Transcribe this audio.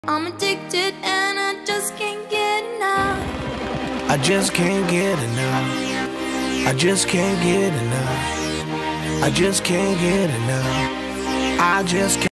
I'm addicted and I just can't get enough. I just can't get enough. I just can't get enough. I just can't get enough. I just can't.